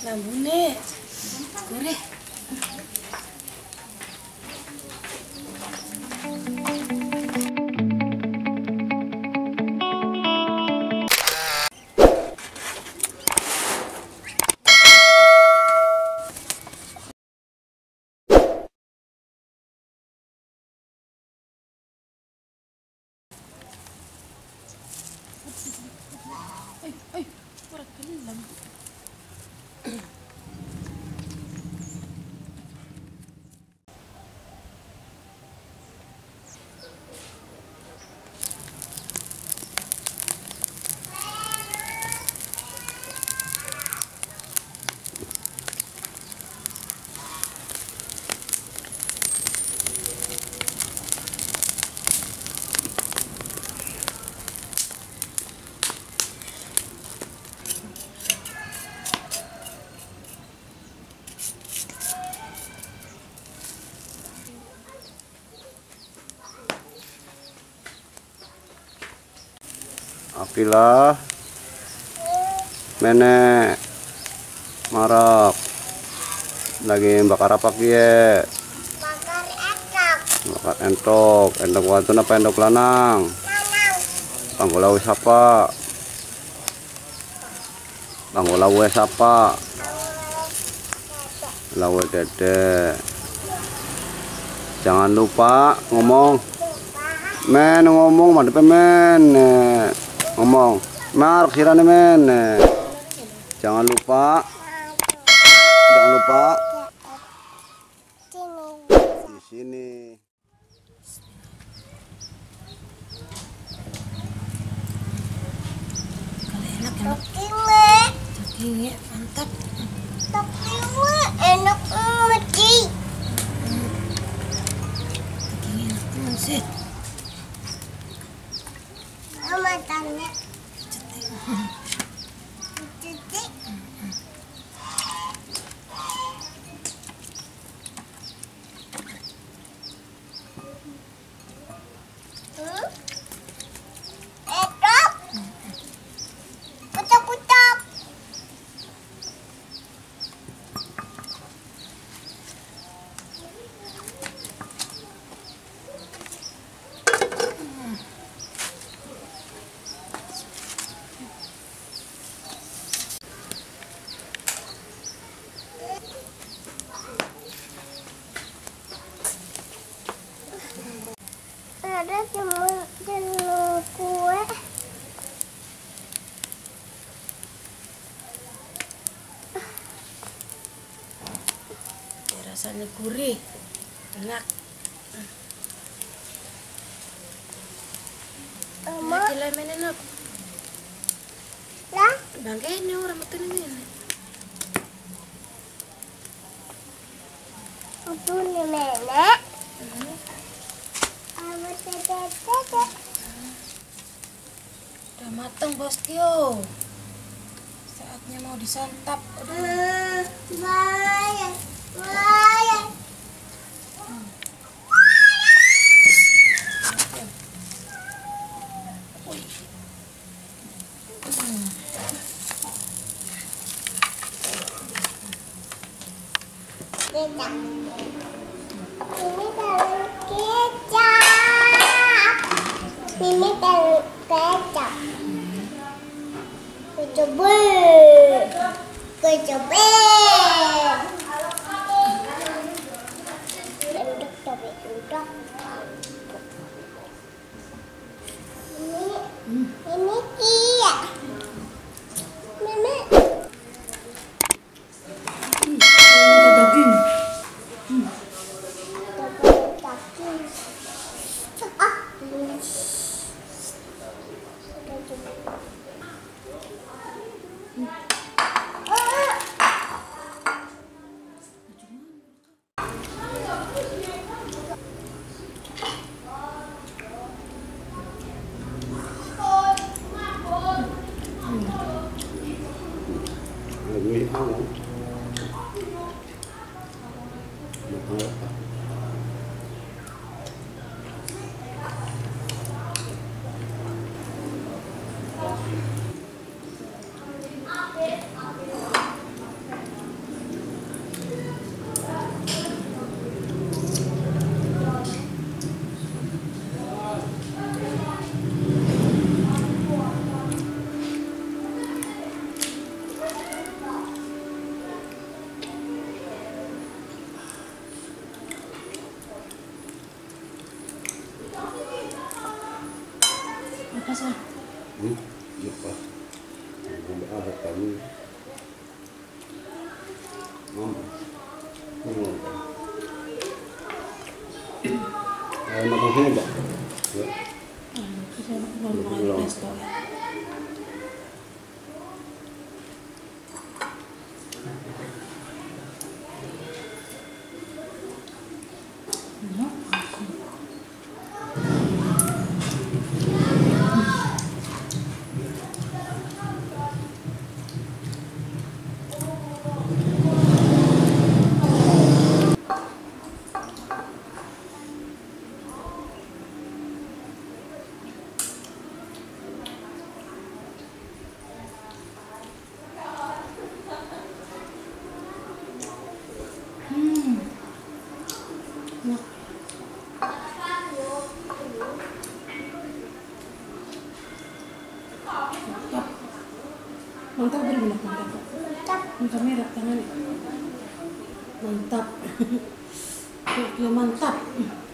Lambune goreh. Ay, kurang kelam. Akilah menek marap lagi bakar apa kie? Bakar entok wantun apa entok lanang? Panggula wis apa? Panggula wis apa? Lawe dede. Jangan lupa ngomong. Men ngomong madep men. Ngomong, mar kirane men. Jangan lupa di sini. Kalau enak dagingnya mantap. Dagingnya enak banget sih. Dagingnya enak banget sih. Matanya kutak. Ada cemur kue. Rasanya gurih, enak. Mama, Lemen enak. lah, Bangke ini orang betul ini. itu nih nenek. Amat dede. Udah mateng bosku. Saatnya mau disantap. Aduh. Bayang. Kecap. Ini taruh kecap. Ini taruh kecap. Kecap. Endok tapi endok. Ini kia. Mama. Daging. Ada kami. Mama. Makan sini, Pak. Ya. Bisa mau makan resto. Mantap benar mantap. Mantap merah tangan. Mantap. Mantap.